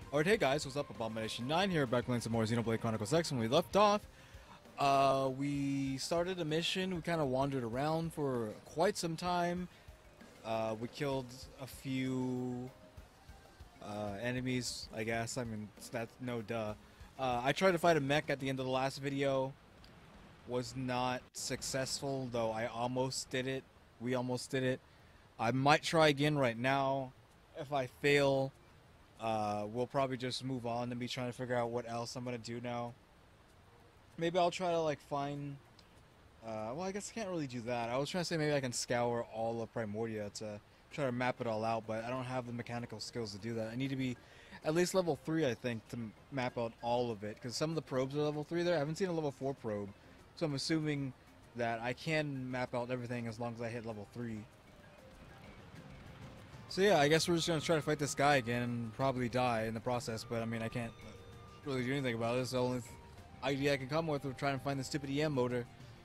Alright, hey guys, what's up? Abomination 9 here, back playing some more Xenoblade Chronicles X. When we left off, we started a mission. We kind of wandered around for quite some time. We killed a few enemies, I guess. I mean, that's no duh. I tried to fight a mech at the end of the last video. Was not successful, though I almost did it. We almost did it. I might try again right now. If I fail, we'll probably just move on to me trying to figure out what else I'm gonna do now. Maybe I'll try to like find. Well, I guess I can't really do that. I was trying to say maybe I can scour all of Primordia to try to map it all out, but I don't have the mechanical skills to do that. I need to be at least level 3, I think, to map out all of it. Because some of the probes are level 3 there. I haven't seen a level 4 probe, so I'm assuming that I can map out everything as long as I hit level 3. So yeah, I guess we're just gonna try to fight this guy again and probably die in the process. But I mean, I can't really do anything about it. It's the only idea I can come with of trying to find the stupid EM motor.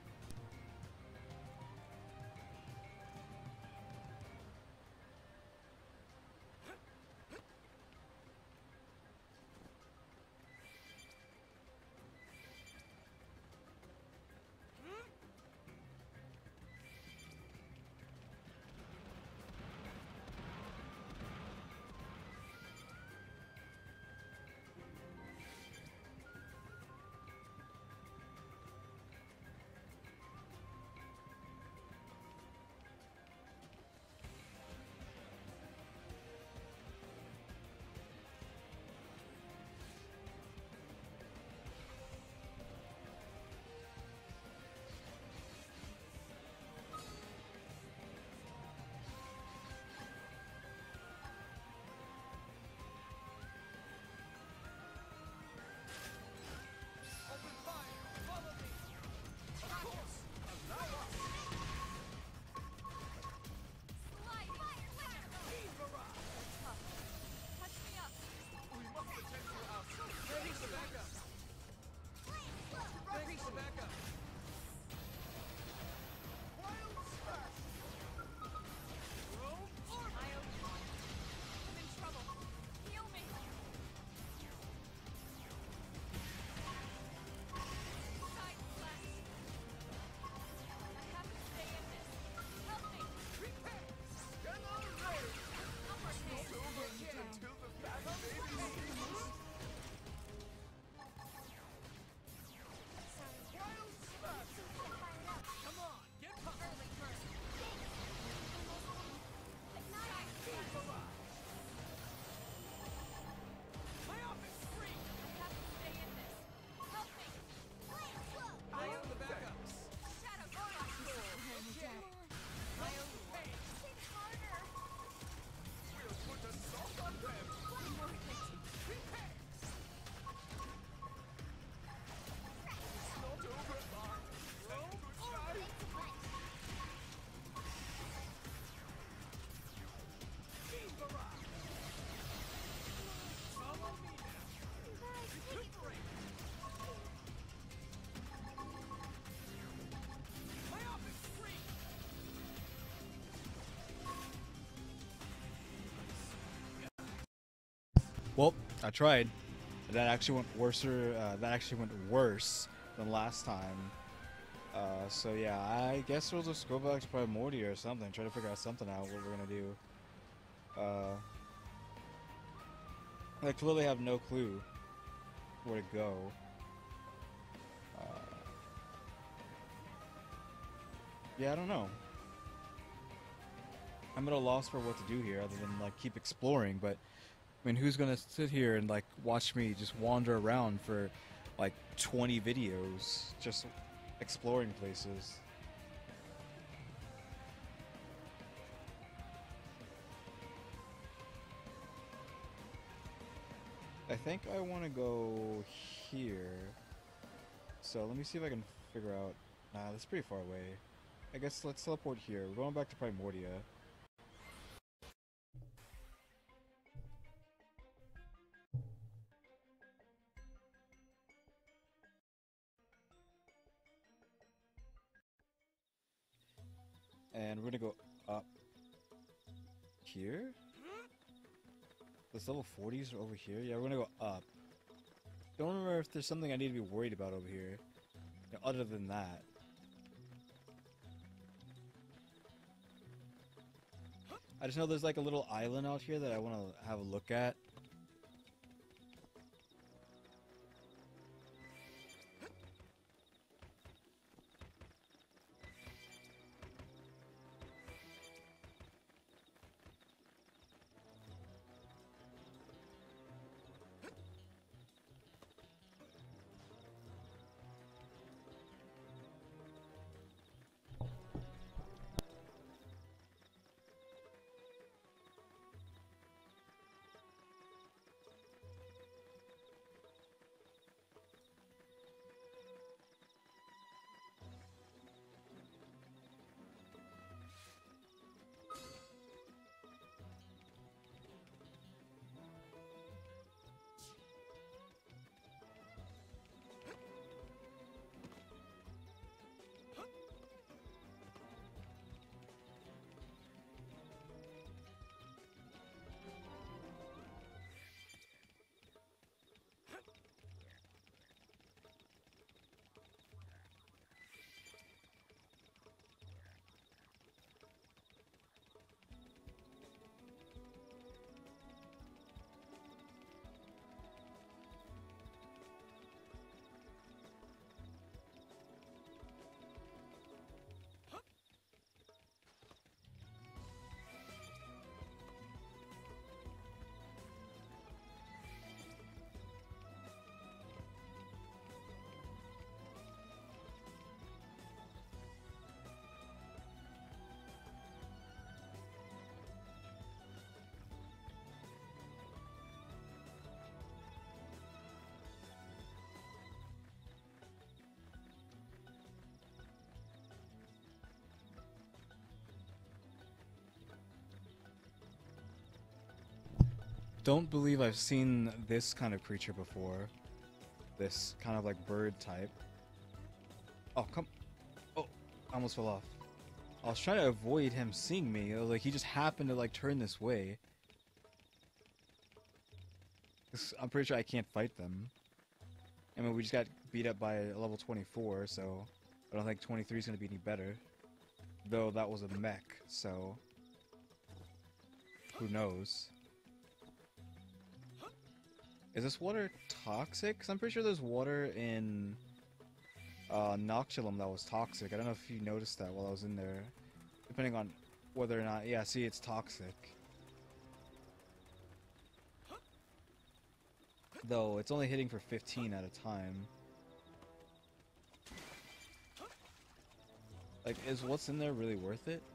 Well, I tried. That actually went worse. That actually went worse than last time. So yeah, I guess we'll just go back to Primordia or something. Try to figure out something out what we're gonna do. Uh, I clearly have no clue where to go. Uh, yeah, I don't know. I'm at a loss for what to do here other than like keep exploring. But I mean, who's gonna sit here and like watch me just wander around for like 20 videos just exploring places? I think I want to go here. So let me see if I can figure out. Nah, that's pretty far away. I guess let's teleport here. We're going back to Primordia. And we're gonna go up here. This level 40s are over here? Yeah, we're gonna go up. Don't remember if there's something I need to be worried about over here. You know, other than that. I just know there's like a little island out here that I want to have a look at. Don't believe I've seen this kind of creature before. This kind of like bird type. Oh, come. Oh, I almost fell off. I was trying to avoid him seeing me. Like, he just happened to like turn this way. I'm pretty sure I can't fight them. I mean, we just got beat up by a level 24, so I don't think 23 is going to be any better. Though that was a mech, so who knows? Is this water toxic? 'Cause I'm pretty sure there's water in Noctilum that was toxic. I don't know if you noticed that while I was in there. Depending on whether or not... Yeah, see, it's toxic. Though, it's only hitting for 15 at a time. Like, is what's in there really worth it?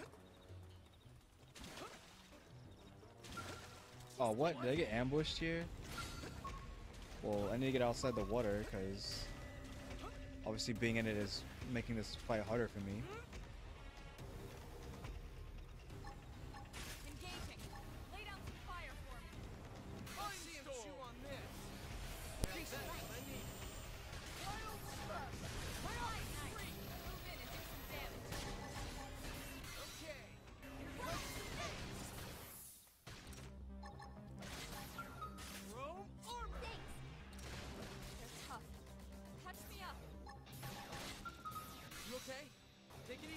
Oh, what? Did I get ambushed here? Well, I need to get outside the water, because obviously being in it is making this fight harder for me. Engaging. Lay down some fire for me. I see him chew on this. That's what I need. Wild spark. Nice. Move in and do some damage. Okay. Here comes the pace. Chrome armor. Thanks. They're tough. Touch me up. You okay? Take it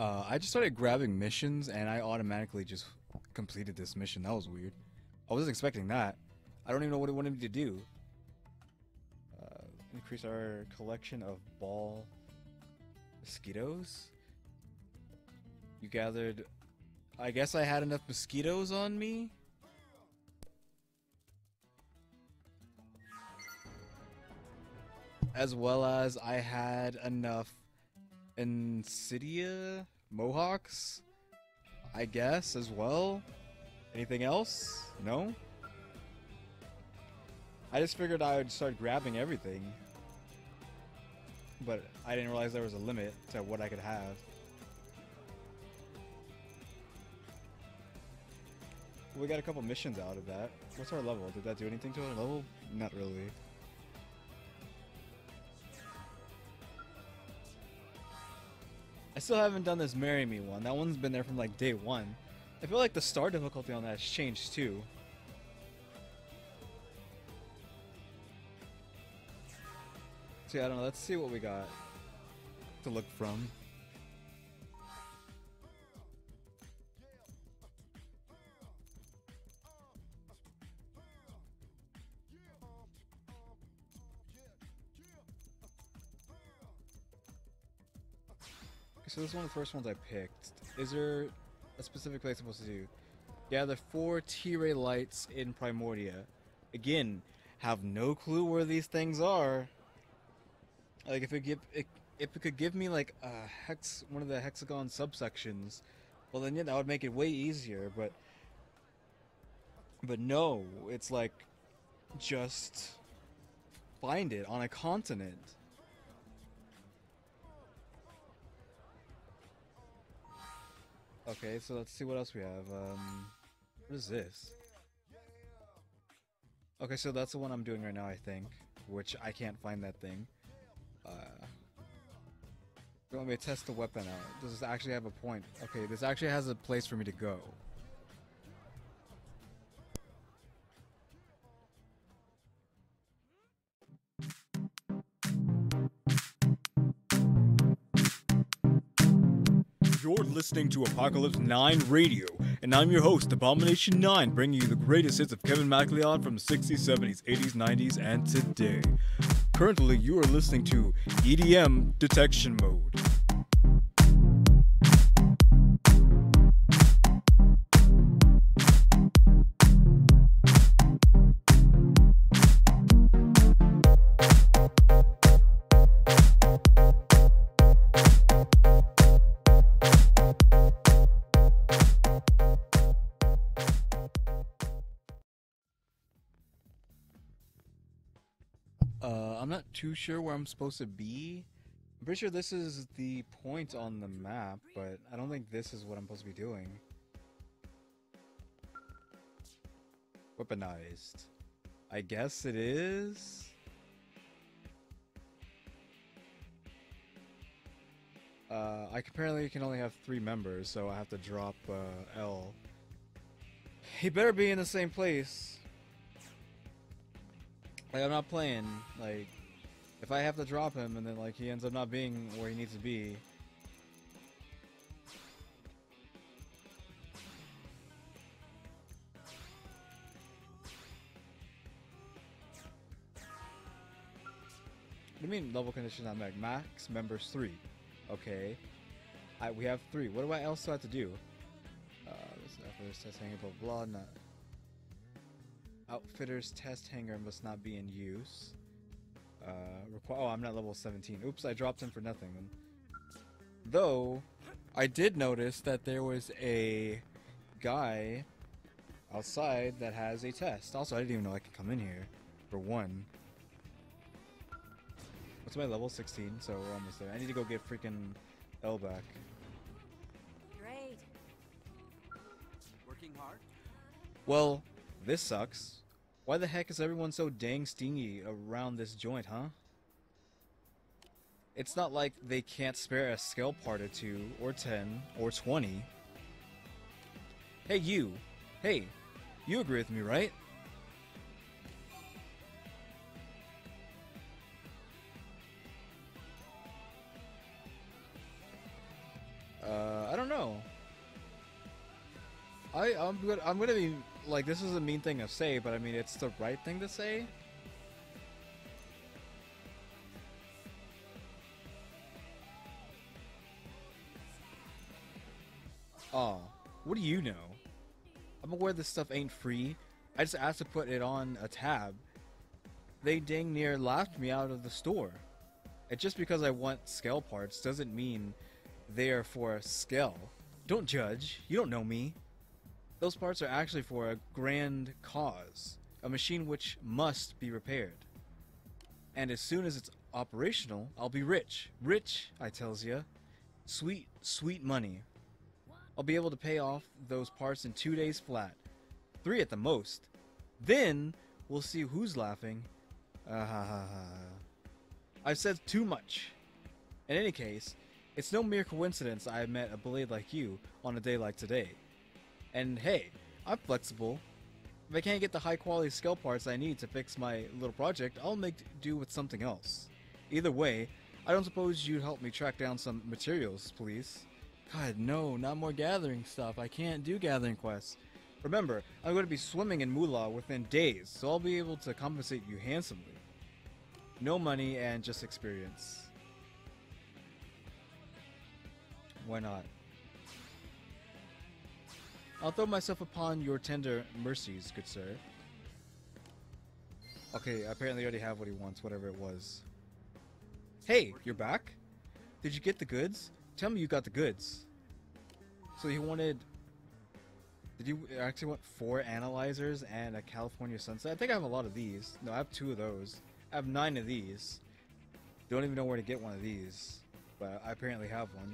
I just started grabbing missions and I automatically just completed this mission. That was weird. I wasn't expecting that. I don't even know what it wanted me to do. Increase our collection of ball mosquitoes. You gathered... I guess I had enough mosquitoes on me? As well as I had enough Insidia Mohawks, I guess, as well. Anything else? No? I just figured I would start grabbing everything. But I didn't realize there was a limit to what I could have. We got a couple missions out of that. What's our level? Did that do anything to our level? Not really. I still haven't done this Marry Me one. That one's been there from like day one. I feel like the star difficulty on that has changed too. So yeah, I don't know. Let's see what we got to look from. So this is one of the first ones I picked. Is there a specific place I'm supposed to do? Yeah, the 4 T-ray lights in Primordia. Again, have no clue where these things are. Like if it could give me like a one of the hexagon subsections, well then yeah, that would make it way easier. But no, it's like just find it on a continent. Okay, so let's see what else we have. What is this? Okay, so that's the one I'm doing right now, I think. Which I can't find that thing. You want me to test the weapon out? Does this actually have a point? Okay, this actually has a place for me to go. You're listening to Apocalypse 9 Radio, and I'm your host, Abomination 9, bringing you the greatest hits of Kevin MacLeod from the 60s, 70s, 80s, 90s, and today. Currently, you are listening to EDM Detection Mode. I'm not too sure where I'm supposed to be. I'm pretty sure this is the point on the map, but I don't think this is what I'm supposed to be doing. Weaponized. I guess it is? I apparently can only have 3 members, so I have to drop L. He better be in the same place. Like, I'm not playing, like, if I have to drop him and then, like, he ends up not being where he needs to be. What do you mean level condition not met? Max members 3. Okay. We have 3. What do I else do I have to do? This test hanger, blah blah, not. Outfitter's test hanger must not be in use. Oh, I'm not level 17. Oops, I dropped him for nothing then. Though, I did notice that there was a guy outside that has a test. Also, I didn't even know I could come in here, for one. What's my level? 16, so we're almost there. I need to go get freaking L back. Great. Working hard? Well, this sucks. Why the heck is everyone so dang stingy around this joint, huh? It's not like they can't spare a skill part or 2, or 10, or 20. Hey, you! Hey! You agree with me, right? I'm gonna be like, this is a mean thing to say, but I mean it's the right thing to say. Oh, what do you know? I'm aware this stuff ain't free. I just asked to put it on a tab. They dang near laughed me out of the store. And just because I want scale parts doesn't mean they are for scale. Don't judge. You don't know me. Those parts are actually for a grand cause. A machine which must be repaired. And as soon as it's operational, I'll be rich. Rich, I tells ya. Sweet, sweet money. I'll be able to pay off those parts in 2 days flat. 3 at the most. Then, we'll see who's laughing. I've said too much. In any case, it's no mere coincidence I met a blade like you on a day like today. And hey, I'm flexible. If I can't get the high quality scale parts I need to fix my little project, I'll make do with something else. Either way, I don't suppose you'd help me track down some materials, please? God, no, not more gathering stuff. I can't do gathering quests. Remember, I'm going to be swimming in moolah within days, so I'll be able to compensate you handsomely. No money and just experience. Why not? I'll throw myself upon your tender mercies, good sir. Okay, apparently I already have what he wants, whatever it was. Hey, you're back? Did you get the goods? Tell me you got the goods. So he wanted... Did you actually want 4 analyzers and a California sunset? I think I have a lot of these. No, I have 2 of those. I have 9 of these. Don't even know where to get one of these. But I apparently have one.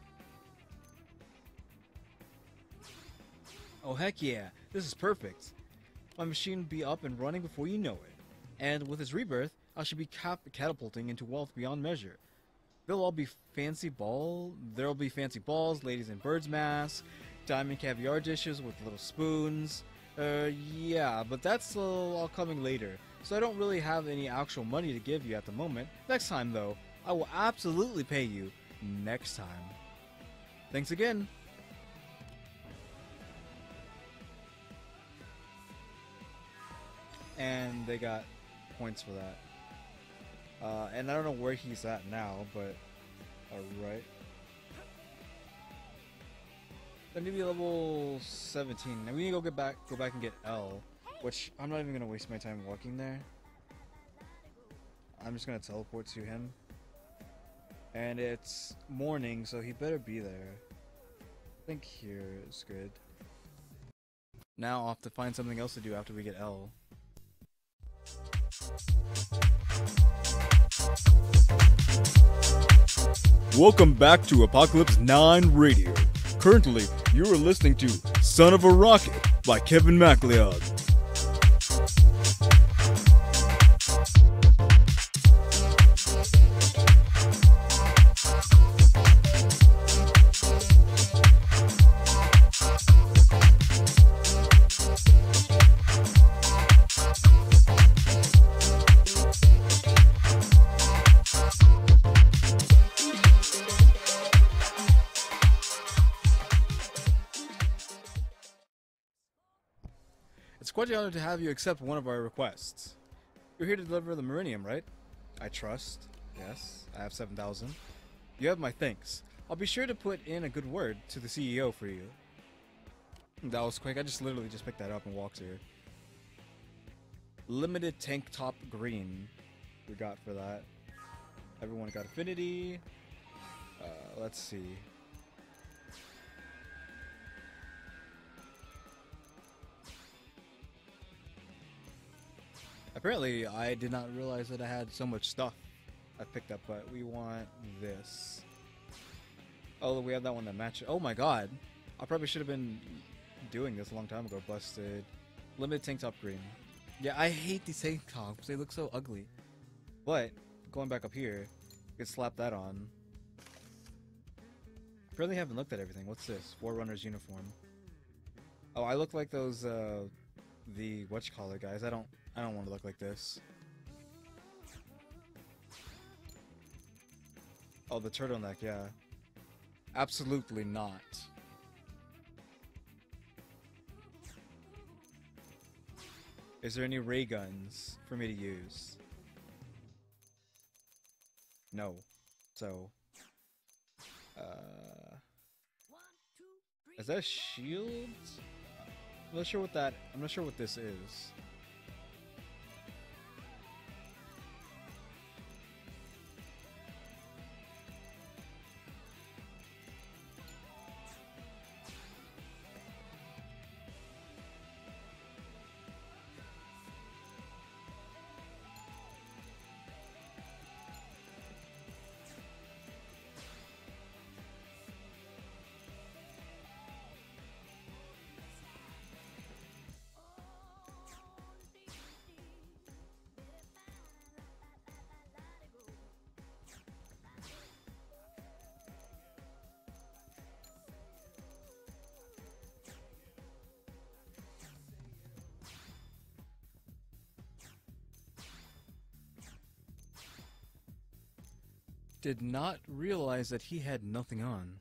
Oh heck yeah, this is perfect. My machine will be up and running before you know it. And with its rebirth, I should be catapulting into wealth beyond measure. There'll be fancy balls, ladies in birds masks, diamond caviar dishes with little spoons. Yeah, but that's all coming later. So I don't really have any actual money to give you at the moment. Next time though, I will absolutely pay you next time. Thanks again. And they got points for that. And I don't know where he's at now, but alright. Let me be level 17. Now we need to go back and get L, which I'm not even gonna waste my time walking there. I'm just gonna teleport to him. And it's morning, so he better be there. I think here is good. Now I'll have to find something else to do after we get L. Welcome back to Apocalypse 9 Radio. Currently, you are listening to Son of a Rocket by Kevin MacLeod. It's quite an honor to have you accept one of our requests. You're here to deliver the Meridium, right? I trust. Yes, I have 7,000. You have my thanks. I'll be sure to put in a good word to the CEO for you. That was quick. I just literally just picked that up and walked here. Limited tank top green. We got for that. Everyone got affinity. Let's see. Apparently, I did not realize that I had so much stuff I picked up, but we want this. Oh, we have that one that matches. Oh my god. I probably should have been doing this a long time ago. Busted. Limited tank top green. Yeah, I hate these tank tops. They look so ugly. But, going back up here, you can slap that on. Really haven't looked at everything. What's this? Forerunner's uniform. Oh, I look like those, the whatchamacallit guys. I don't want to look like this. Oh, the turtleneck, yeah. Absolutely not. Is there any ray guns for me to use? No. So, is that a shield? I'm not sure what that. I'm not sure what this is. Did not realize that he had nothing on.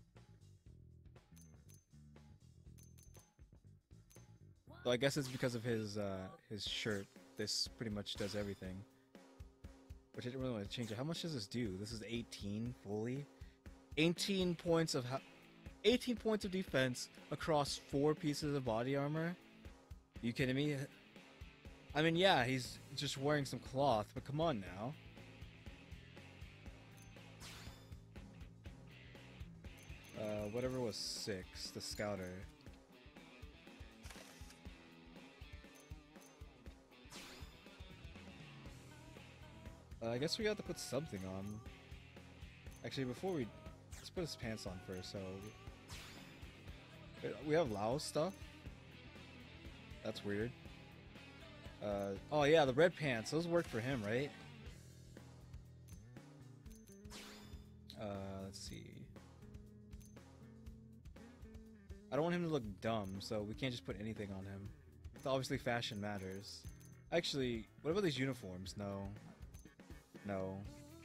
So I guess it's because of his shirt. This pretty much does everything. Which I didn't really want to change it. How much does this do? This is 18 fully. 18 points of 18 points of defense across 4 pieces of body armor. You kidding me? I mean, yeah, he's just wearing some cloth, but come on now. Whatever was 6, the scouter. I guess we have to put something on. Actually, before let's put his pants on first. So we have Lao's stuff. That's weird. Oh yeah, the red pants. Those work for him, right? Let's see. I don't want him to look dumb, so we can't just put anything on him. Obviously, fashion matters. Actually, what about these uniforms? No. No.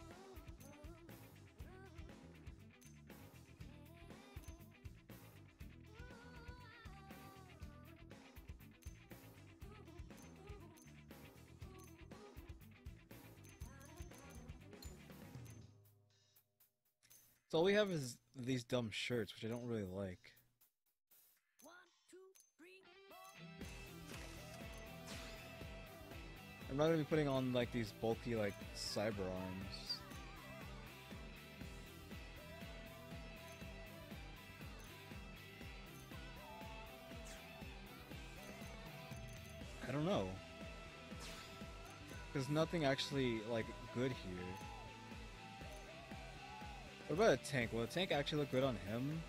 So all we have is these dumb shirts, which I don't really like. I'm not gonna be putting on like these bulky like cyber arms. I don't know. There's nothing actually like good here. What about a tank? Will a tank actually look good on him?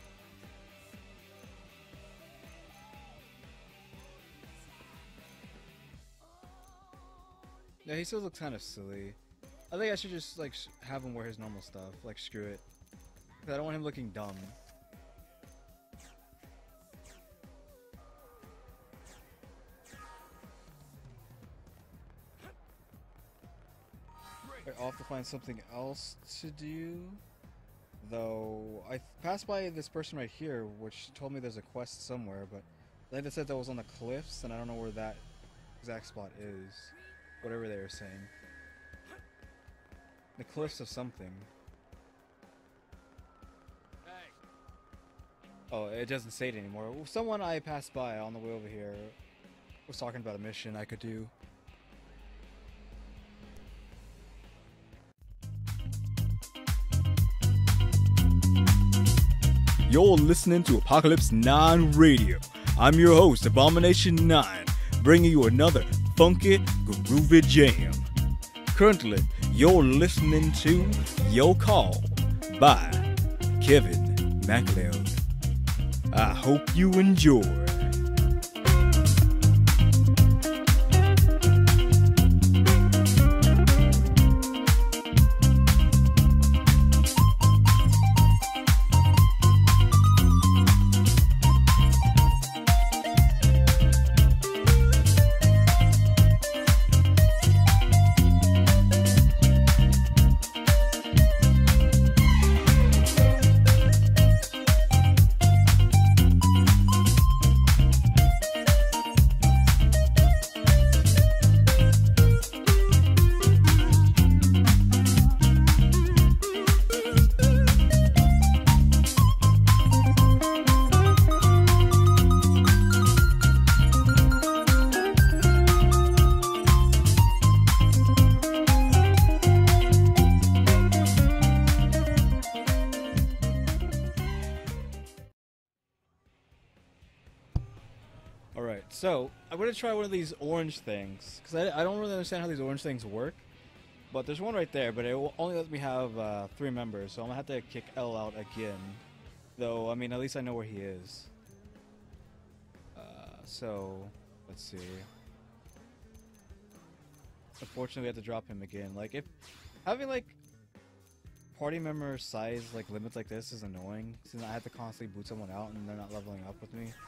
Yeah, he still looks kind of silly. I think I should just like have him wear his normal stuff. Like screw it. 'Cause I don't want him looking dumb. I'll have to find something else to do. Though I passed by this person right here, which told me there's a quest somewhere, but I think they said that was on the cliffs, and I don't know where that exact spot is. Whatever they were saying. The cliffs of something. Hey. Oh, it doesn't say it anymore. Someone I passed by on the way over here was talking about a mission I could do. You're listening to Apocalypse 9 Radio. I'm your host, Abomination 9, bringing you another funky, groovy jam. Currently, you're listening to Your Call by Kevin MacLeod. I hope you enjoy. Alright, so I'm gonna try one of these orange things, because I don't really understand how these orange things work. But there's one right there, but it will only let me have 3 members, so I'm gonna have to kick L out again. Though, I mean, at least I know where he is. So, let's see. Unfortunately, we have to drop him again. Like, if having, like, party member size, like, limits like this is annoying, since I have to constantly boot someone out and they're not leveling up with me.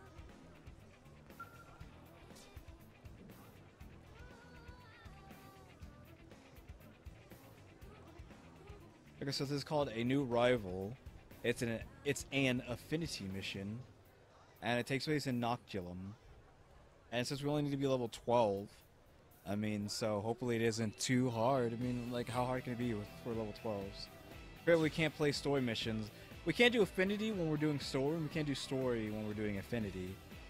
Okay, so this is called A New Rival. It's an affinity mission, and it takes place in Noctilum. And since we only need to be level 12, I mean, so hopefully it isn't too hard. I mean, like, how hard can it be for level 12s? Apparently we can't play story missions. We can't do affinity when we're doing story, and we can't do story when we're doing affinity.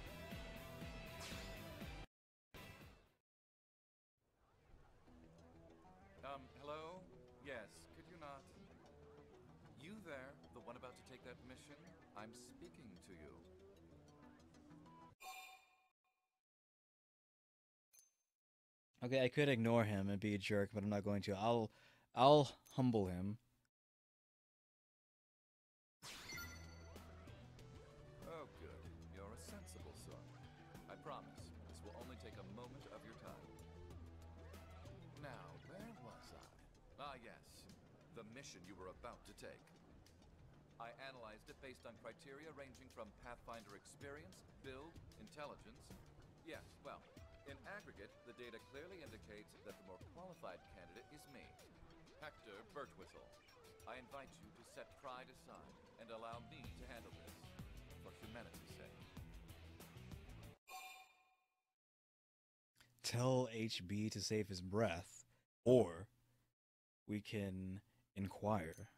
Hello? Yes, could you not? You there, the one about to take that mission? I'm speaking to you. Okay, I could ignore him and be a jerk, but I'm not going to. I'll humble him. Oh, good. You're a sensible sort. I promise, this will only take a moment of your time. Now, where was I? Ah, yes. The mission you were about to take. I analyzed it based on criteria ranging from Pathfinder experience, build, intelligence. Yes, well, in aggregate, the data clearly indicates that the more qualified candidate is me, Hector Birtwhistle. I invite you to set pride aside and allow me to handle this, for humanity's sake. Tell HB to save his breath, or we can inquire.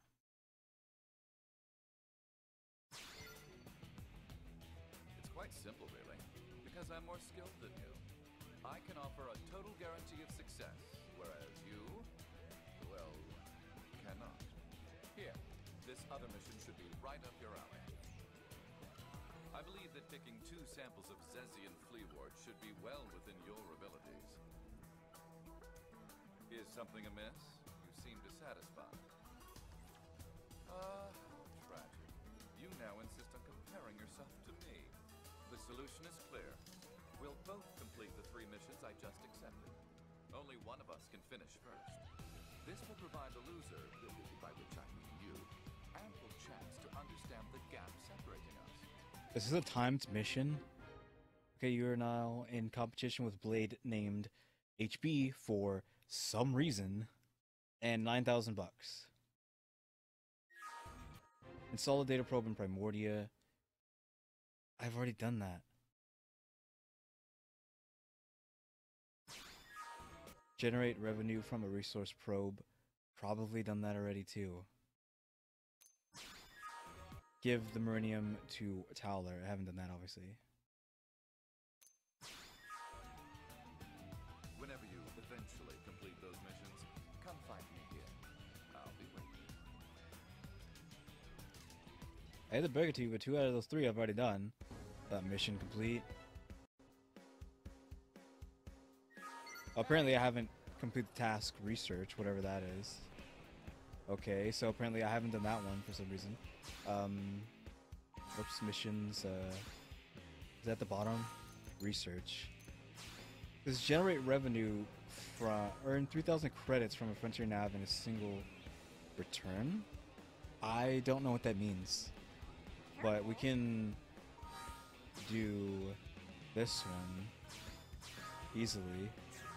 It's quite simple, really, because I'm more skilled than you. I can offer a total guarantee of success, whereas you, well, cannot. Here, this other mission should be right up your alley. I believe that picking 2 samples of Zezian Fleawort should be well within your abilities. Is something amiss? You seem dissatisfied. How tragic. You now insist on comparing yourself to me. The solution is clear. We'll both complete the 3 missions I just accepted. Only one of us can finish first. This will provide the loser, by which I mean you, ample chance to understand the gap separating us. This is a timed mission. Okay, you're now in competition with Blade named HB for some reason, and 9,000 bucks. Install a data probe in Primordia. I've already done that. Generate revenue from a resource probe. Probably done that already too. Give the Meridium to Towler. I haven't done that, obviously. Whenever you eventually complete those missions, come find me here. I'll be waiting. I had to beg it to you, but 2 out of those 3 I've already done. That mission complete. Apparently I haven't completed the task research, whatever that is. Okay, so apparently I haven't done that one for some reason. Oops, missions, is at the bottom? Research. This generate revenue from, earn 3,000 credits from a Frontier Nav in a single return? I don't know what that means. But we can do this one easily.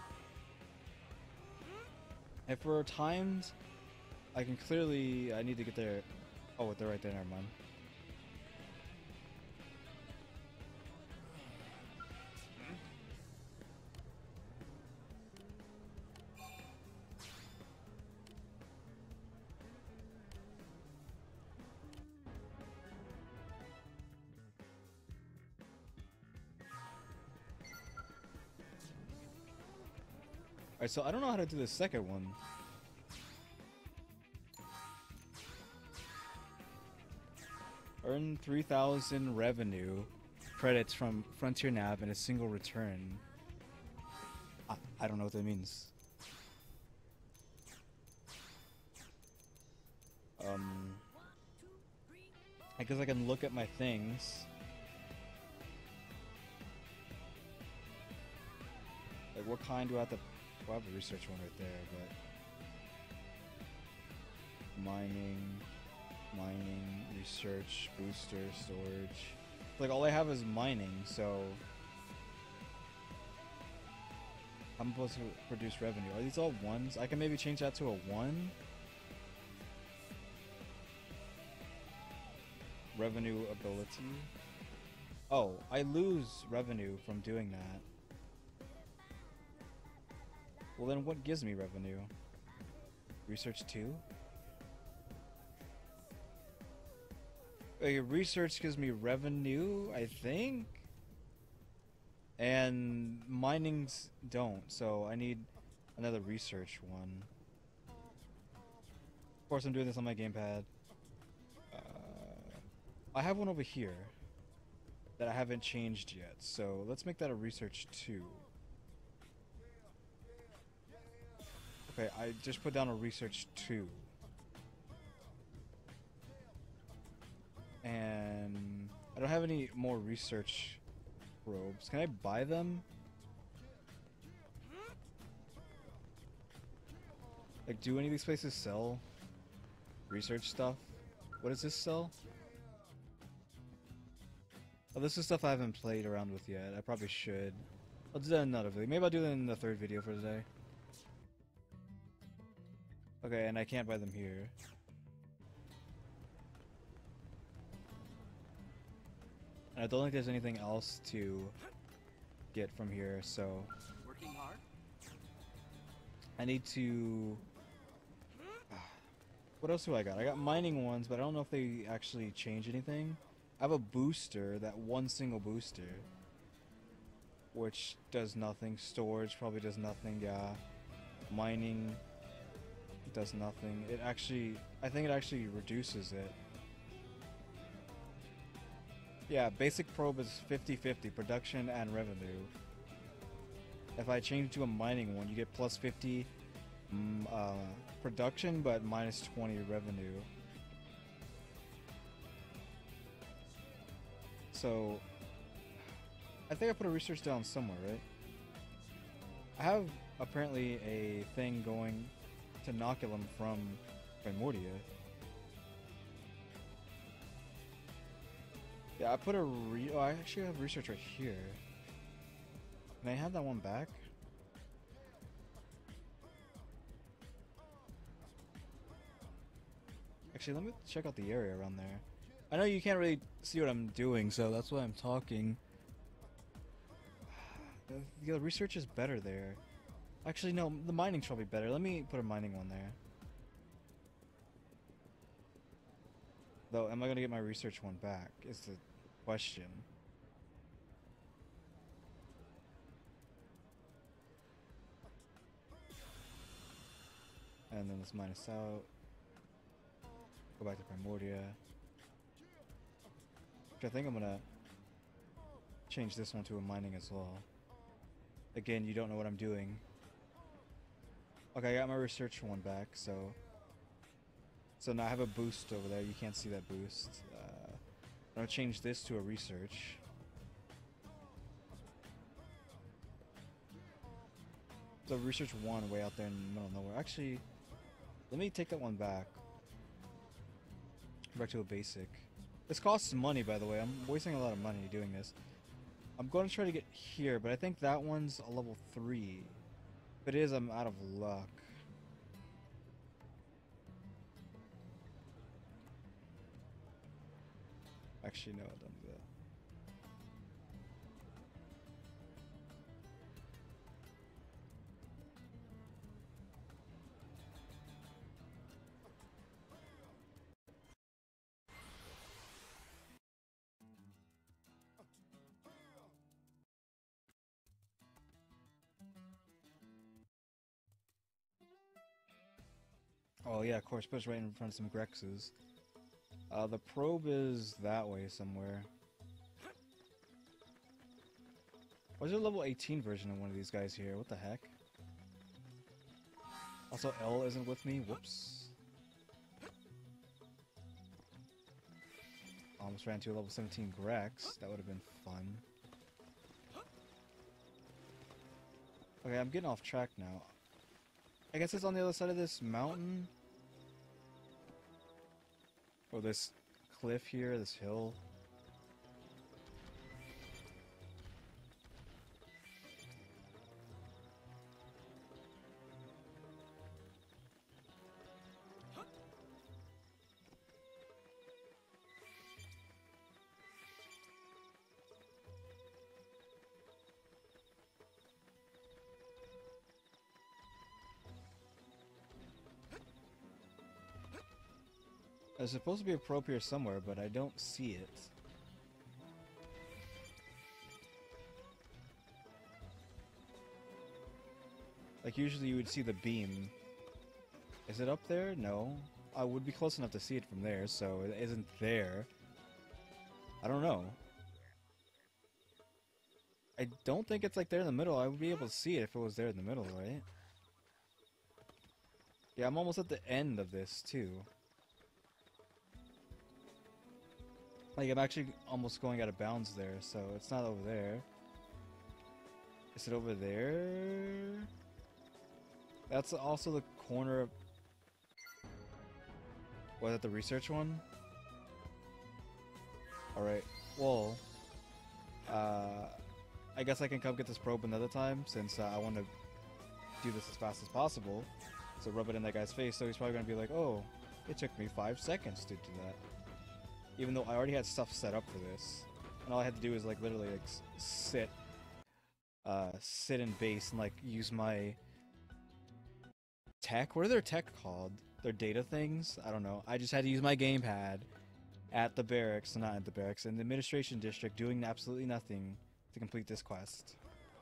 And for times, I can clearly, I need to get there. Oh, they're right there, never mind. Alright, so I don't know how to do the second one. Earn 3,000 revenue credits from Frontier Nav in a single return. I don't know what that means. I guess I can look at my things. Like, what kind do I have to... Well, I have a research one right there, but... Mining, research, booster, storage. Like, all I have is mining, so... I'm supposed to produce revenue. Are these all ones? I can maybe change that to a 1? Revenue ability. Oh, I lose revenue from doing that. Well then what gives me revenue? Research 2? Okay, research gives me revenue, I think? And minings don't, so I need another research one. Of course I'm doing this on my gamepad. I have one over here that I haven't changed yet, so let's make that a research 2. Okay, I just put down a research 2. And I don't have any more research probes. Can I buy them? Like, do any of these places sell research stuff? What does this sell? Oh, this is stuff I haven't played around with yet. I probably should. I'll do that in another video. Maybe I'll do that in the third video for today. Okay, and I can't buy them here. And I don't think there's anything else to get from here, so... Working hard? I need to... What else do I got? I got mining ones, but I don't know if they actually change anything. I have a booster, that one single booster, which does nothing. Storage probably does nothing, yeah. Mining does nothing. It actually, I think it actually reduces it. Yeah, basic probe is 50-50, production and revenue. If I change to a mining one, you get plus 50 production, but minus 20 revenue. So, I think I put a research down somewhere, right? I have apparently a thing going to Inoculum from Primordia. Yeah, I put a oh, I actually have research right here. Can I have that one back? Actually, let me check out the area around there. I know you can't really see what I'm doing, so that's why I'm talking. The research is better there. Actually, no, the mining's probably better. Let me put a mining one there. Though, am I going to get my research one back, is the question. And then let's minus out. Go back to Primordia. I think I'm gonna change this one to a mining as well. Again, you don't know what I'm doing. Okay, I got my research one back, so now I have a boost over there. You can't see that boost. I'm gonna change this to a research. So research 1 way out there in the middle of nowhere. Actually, let me take that one back. Back to a basic. This costs money, by the way. I'm wasting a lot of money doing this. I'm going to try to get here, but I think that one's a level 3. If it is, I'm out of luck. Actually, no, don't do that. Oh yeah, of course, put us right in front of some Grexes. The probe is that way somewhere. Why is there a level 18 version of one of these guys here? What the heck? Also, L isn't with me. Whoops. Almost ran to a level 17 Grex. That would have been fun. Okay, I'm getting off track now. I guess it's on the other side of this mountain. Or this cliff here, this hill. There's supposed to be a probe here somewhere, but I don't see it. Like, usually you would see the beam. Is it up there? No. I would be close enough to see it from there, so it isn't there. I don't know. I don't think it's like there in the middle. I would be able to see it if it was there in the middle, right? Yeah, I'm almost at the end of this, too. Like, I'm actually almost going out of bounds there, so it's not over there. Is it over there? That's also the corner of... Was that the research one? Alright, well... I guess I can come get this probe another time, since I want to do this as fast as possible. So rub it in that guy's face, so he's probably going to be like, oh, it took me 5 seconds to do that. Even though I already had stuff set up for this. And all I had to do is like literally like sit in base and like use my tech. What are their tech called? Their data things? I don't know. I just had to use my gamepad at the barracks, not at the barracks, in the administration district doing absolutely nothing to complete this quest.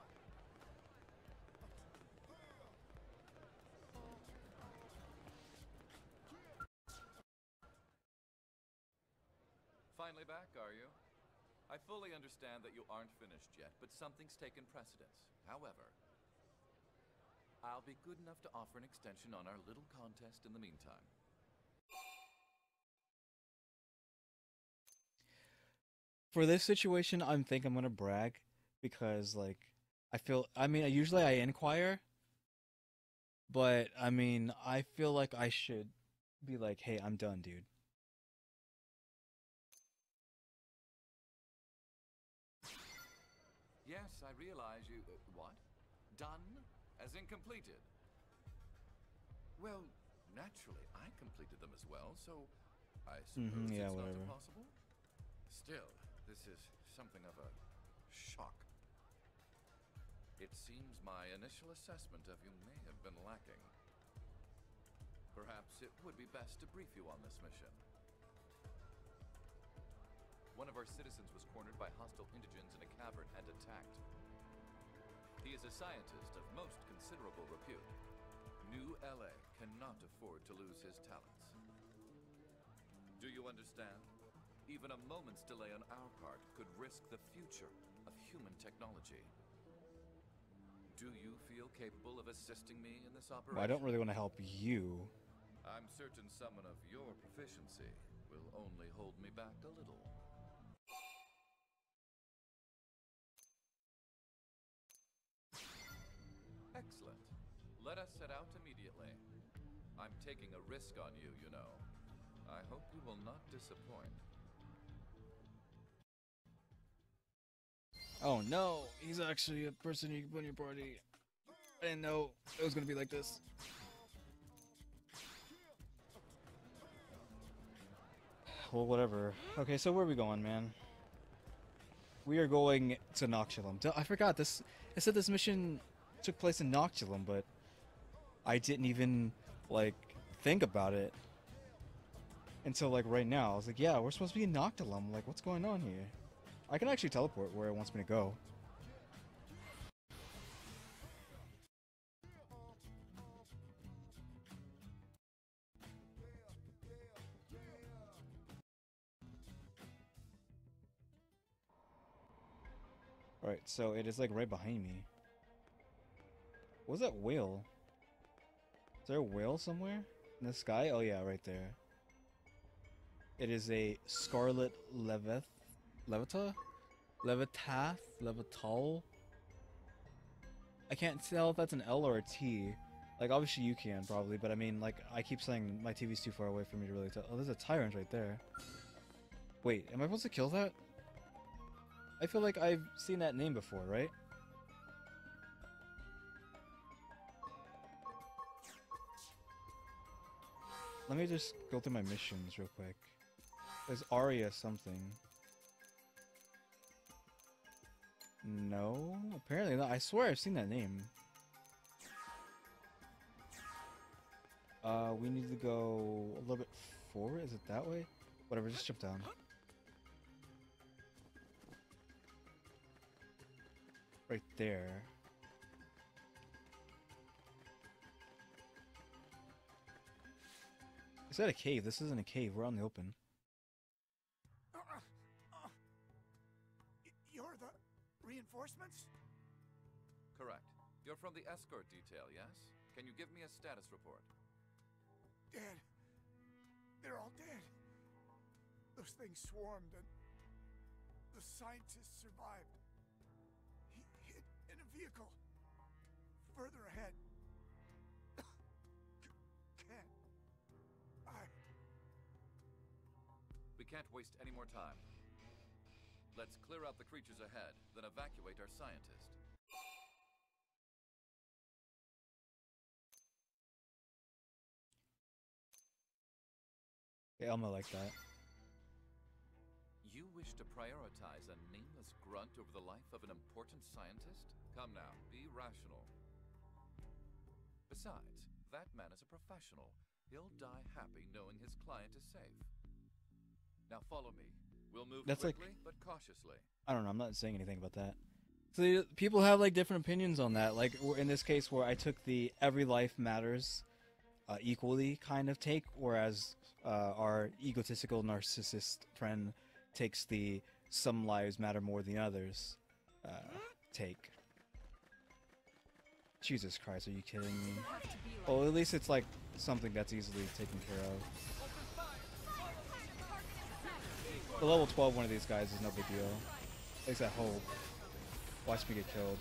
Finally back, are you? I fully understand that you aren't finished yet, but something's taken precedence. However, I'll be good enough to offer an extension on our little contest in the meantime. For this situation, I think I'm gonna brag because, like, I mean, usually I inquire, but I mean, I feel like I should be like, hey, I'm done, dude. Yes, I realize you... what? Done? As in completed? Well, naturally, I completed them as well, so I suppose yeah, it's whatever. not impossible. Still, this is something of a shock. It seems my initial assessment of you may have been lacking. Perhaps it would be best to brief you on this mission. One of our citizens was cornered by hostile indigents in a cavern and attacked. He is a scientist of most considerable repute. New LA cannot afford to lose his talents. Do you understand? Even a moment's delay on our part could risk the future of human technology. Do you feel capable of assisting me in this operation? Well, I don't really want to help you. I'm certain someone of your proficiency will only hold me back a little. Excellent. Let us set out immediately. I'm taking a risk on you, you know. I hope you will not disappoint. Oh no, he's actually a person you can put in your party. I didn't know it was gonna be like this. Well, whatever. Okay, so where are we going, man? We are going to Noctilum. I forgot this. I said this mission took place in Noctilum, but I didn't even like think about it until like right now. I was like, yeah, we're supposed to be in Noctilum. Like, what's going on here? I can actually teleport where it wants me to go. Alright, so it is like right behind me. What's that whale? Is there a whale somewhere in the sky? Oh yeah, right there. It is a scarlet levita? Levital? I can't tell if that's an L or a T. Like, obviously you can, probably, but I mean, like, I keep saying my TV's too far away for me to really tell. Oh, there's a tyrant right there. Wait, am I supposed to kill that? I feel like I've seen that name before, right? Let me just go through my missions real quick. There's Arya something. No, apparently not. I swear I've seen that name. We need to go a little bit forward. Is it that way? Whatever, just jump down. Right there. Is that a cave? This isn't a cave. We're out in the open. You're the reinforcements? Correct. You're from the escort detail, yes? Can you give me a status report? Dead. They're all dead. Those things swarmed and the scientist survived. He hid in a vehicle further ahead. Can't. We can't waste any more time. Let's clear out the creatures ahead, then evacuate our scientist. Yeah, Elmo like that. You wish to prioritize a nameless grunt over the life of an important scientist? Come now, be rational. Besides, that man is a professional. He'll die happy knowing his client is safe. Now follow me. We'll move quickly, but cautiously. I don't know, I'm not saying anything about that. So people have like different opinions on that. Like in this case where I took the every life matters equally kind of take, whereas our egotistical narcissist friend takes the some lives matter more than others take. Jesus Christ, are you kidding me? Well, at least it's like something that's easily taken care of. The level 12 one of these guys is no big deal. At least I hope. Watch me get killed.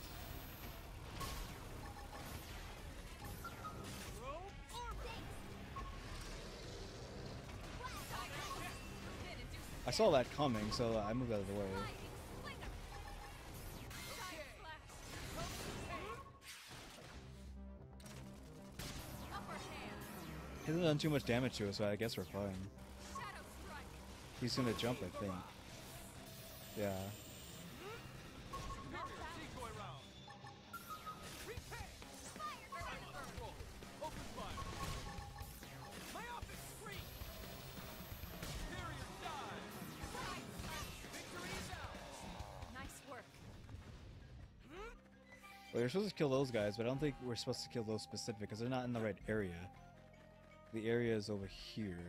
I saw that coming, so I moved out of the way. He hasn't done too much damage to us, so I guess we're fine. He's gonna jump, I think. Yeah. Well, you're supposed to kill those guys, but I don't think we're supposed to kill those specific because they're not in the right area. The area is over here.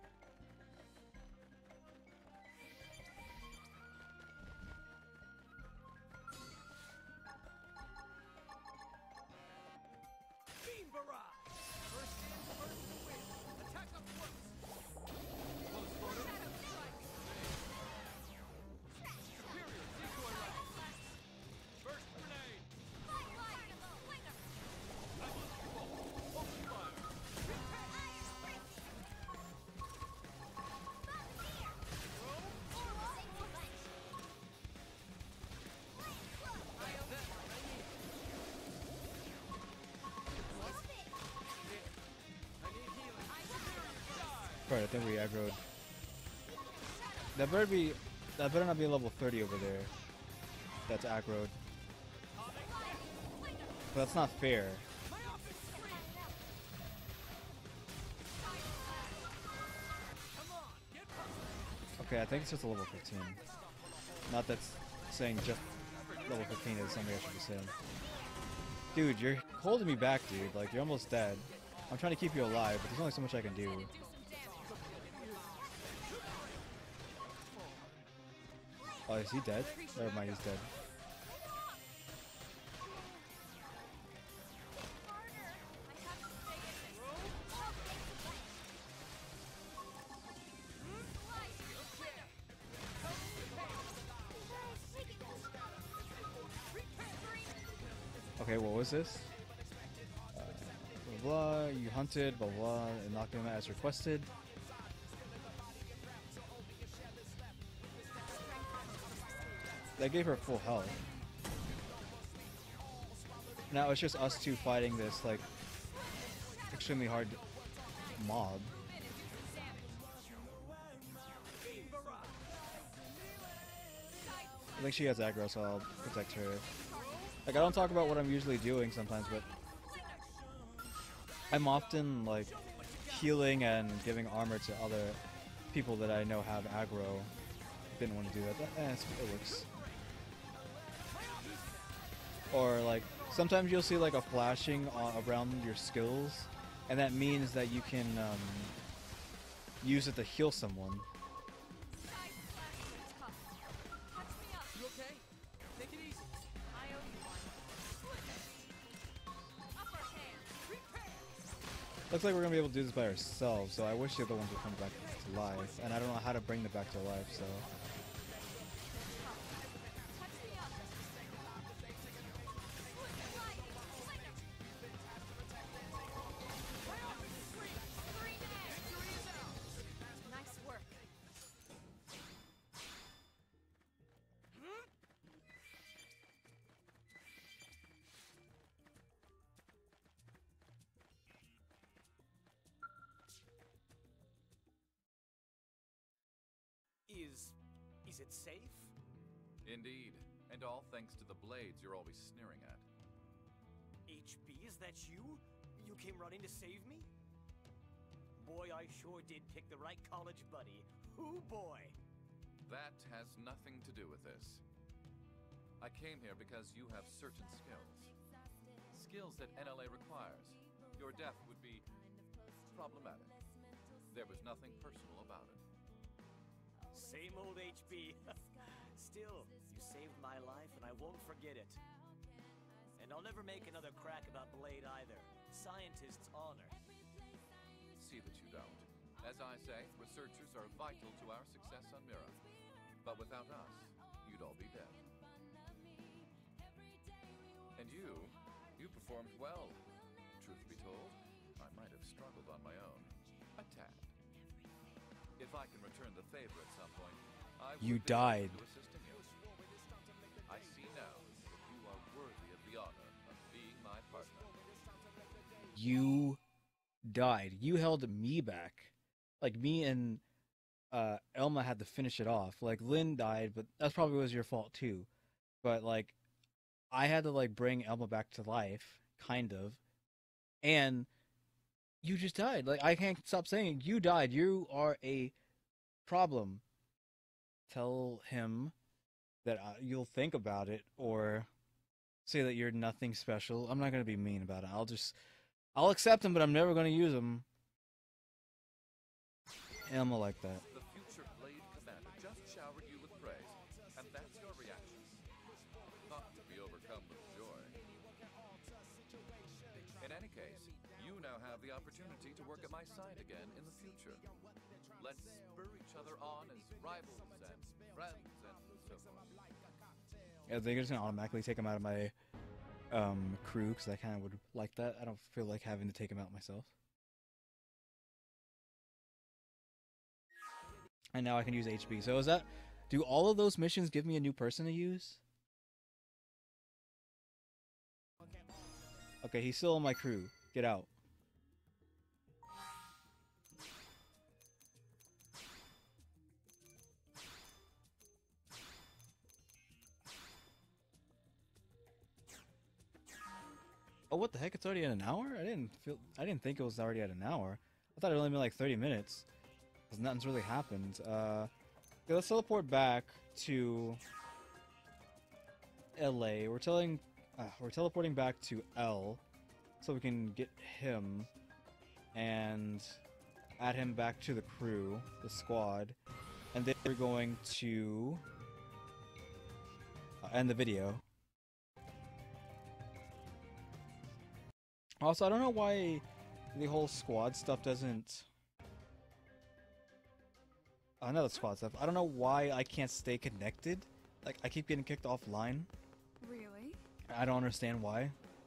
Beam barrage! First in, first to win. Attack up close. Close quarters. Superior decoy round. First grenade. Open fire. Right, I think we aggroed. That better not be a level 30 over there. That's aggroed. But that's not fair. Okay, I think it's just a level 15. Not that's saying just level 15 is something I should be saying. Dude, you're holding me back, dude. Like, you're almost dead. I'm trying to keep you alive, but there's only so much I can do. Oh, is he dead? Never mind, he's dead. Okay, what was this? Blah, blah, you hunted, blah, blah, and knocked him as requested. That gave her full health. Now it's just us two fighting this, like, extremely hard mob. I think she has aggro, so I'll protect her. Like, I don't talk about what I'm usually doing sometimes, but I'm often, like, healing and giving armor to other people that I know have aggro. Didn't want to do that, but it works. Or, like, sometimes you'll see, like, a flashing around your skills, and that means that you can use it to heal someone. You okay? Take it easy. I owe you one. Upper hand. Looks like we're gonna be able to do this by ourselves, so I wish the other ones would come back to life, and I don't know how to bring them back to life, so... Nice work. Is it safe? Indeed, and all thanks to the blades you're always sneering at. HB, is that you? You came running to save me? Boy, I sure did pick the right college buddy. Ooh, boy. That has nothing to do with this. I came here because you have certain skills. Skills that NLA requires. Your death would be problematic. There was nothing personal about it. Same old HB. Still, you saved my life and I won't forget it. And I'll never make another crack about Blade either. Scientist's honor. See that you don't. As I say, researchers are vital to our success on Mira. But without us, you'd all be dead. And you performed well. Truth be told, I might have struggled on my own. A tad. If I can return the favor at some point, I would You be died. open to assisting you. I see now that you are worthy of the honor of being my partner. You died. You held me back. Like, me and Elma had to finish it off. Like, Lynn died, but that probably was your fault too. But, like, I had to, like, bring Elma back to life, kind of. And you just died. Like, I can't stop saying you died. You are a problem. Tell him that you'll think about it, or say that you're nothing special. I'm not gonna be mean about it. I'll accept him, but I'm never gonna use him. Elma like that. The future Blade Commander just showered you with praise, and that's your reaction. Not to be overcome with joy. In any case, you now have the opportunity to work at my side again in the future. Let's spur each other on as rivals and friends and so forth. Yeah, they're just gonna automatically take him out of my crew, because I kind of would like that. I don't feel like having to take him out myself. And now I can use HB. So is that... Do all of those missions give me a new person to use? Okay, he's still in my crew. Get out. Oh, what the heck? It's already at an hour? I didn't think it was already at an hour. I thought it only been like 30 minutes. Because nothing's really happened. Okay, let's teleport back to LA. We're teleporting back to L so we can get him and add him back to the crew, the squad. And then we're going to end the video. Also, I don't know why the whole squad stuff doesn't... Another squad stuff. I don't know why I can't stay connected. Like, I keep getting kicked offline. Really? I don't understand why.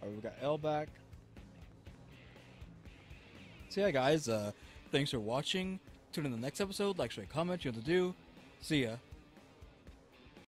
Alright, we got L back. So yeah, guys, thanks for watching. Tune in the next episode. Like, share, comment, you know what to do. See ya.